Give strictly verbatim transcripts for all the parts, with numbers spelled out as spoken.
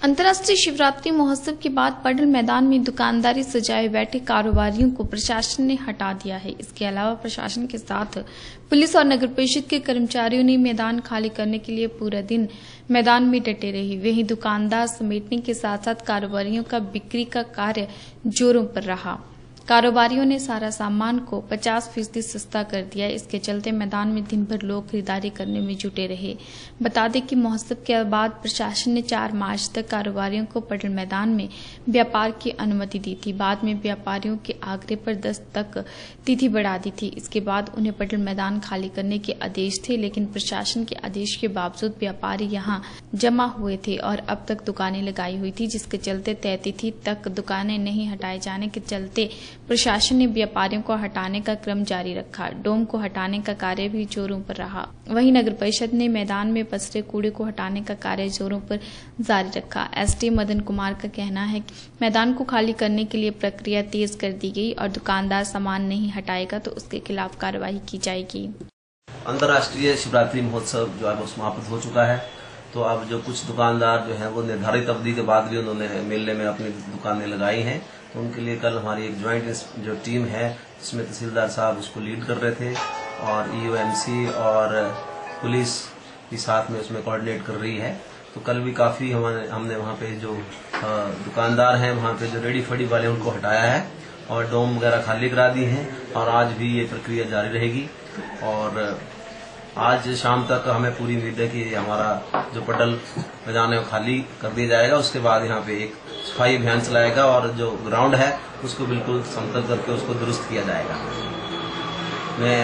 अंतर्राष्ट्रीय शिवरात्रि महोत्सव के बाद पडल मैदान में दुकानदारी सजाए बैठे कारोबारियों को प्रशासन ने हटा दिया है। इसके अलावा प्रशासन के साथ पुलिस और नगर परिषद के कर्मचारियों ने मैदान खाली करने के लिए पूरा दिन मैदान में डटे रहे। वहीं दुकानदार समेटने के साथ साथ कारोबारियों का बिक्री का कार्य जोरों पर रहा। कारोबारियों ने सारा सामान को पचास फीसदी सस्ता कर दिया। इसके चलते मैदान में दिन भर लोग खरीदारी करने में जुटे रहे। बता दें कि महोत्सव के बाद प्रशासन ने चार मार्च तक कारोबारियों को पडल मैदान में व्यापार की अनुमति दी थी। बाद में व्यापारियों के आग्रह पर दस तक तिथि बढ़ा दी थी। इसके बाद उन्हें पडल मैदान खाली करने के आदेश थे, लेकिन प्रशासन के आदेश के बावजूद व्यापारी यहाँ जमा हुए थे और अब तक दुकानें लगाई हुई थी, जिसके चलते तय तिथि तक दुकानें नहीं हटाए जाने के चलते प्रशासन ने व्यापारियों को हटाने का क्रम जारी रखा। डोम को हटाने का कार्य भी जोरों पर रहा। वहीं नगर परिषद ने मैदान में पसरे कूड़े को हटाने का कार्य जोरों पर जारी रखा। एसडी मदन कुमार का कहना है कि मैदान को खाली करने के लिए प्रक्रिया तेज कर दी गई और दुकानदार सामान नहीं हटाएगा तो उसके खिलाफ कार्रवाई की जाएगी। अंतर्राष्ट्रीय शिवरात्रि महोत्सव जो है वो समाप्त हो चुका है, तो अब जो कुछ दुकानदार जो है वो निर्धारित अवधि के बाद भी उन्होंने मेले में अपनी दुकानें लगाई हैं, तो उनके लिए कल हमारी एक ज्वाइंट जो टीम है जिसमें तहसीलदार साहब उसको लीड कर रहे थे और ईओएमसी और पुलिस भी साथ में उसमें कोऑर्डिनेट कर रही है। तो कल भी काफी हमारे हमने वहाँ पे जो दुकानदार हैं वहाँ पे जो रेडी फड़ी वाले उनको हटाया है और डोम वगैरह खाली करा दी हैं और आज भी ये प्रक्रिया जारी रहेगी। और आज शाम तक हमें पूरी उम्मीद है कि हमारा जो पडल मैदान है वो खाली कर दिया जाएगा। उसके बाद यहाँ पे एक सफाई अभियान चलाएगा और जो ग्राउंड है उसको बिल्कुल समतल करके उसको दुरुस्त किया जाएगा। मैं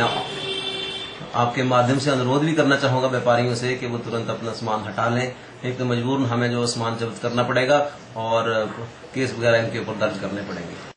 आपके माध्यम से अनुरोध भी करना चाहूंगा व्यापारियों से कि वो तुरंत अपना सामान हटा लें, एक तो मजबूरन हमें जो सामान जब्त करना पड़ेगा और केस वगैरह इनके ऊपर दर्ज करने पड़ेंगे।